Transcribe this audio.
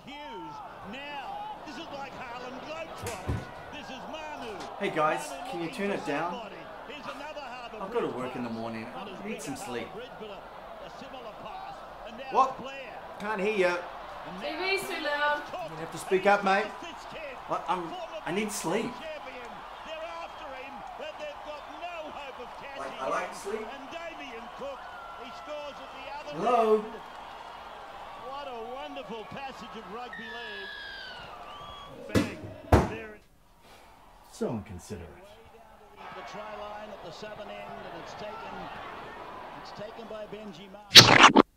Hey guys, can you turn it down? I've got to work in the morning. I need some sleep. What? Can't hear you. TV's too loud. You have to speak up, mate. What? I need sleep. I like sleep. Hello? What a wonderful passage of rugby league. Bang. There. So inconsiderate. The try line at the southern end, and it's taken by Benji Martin.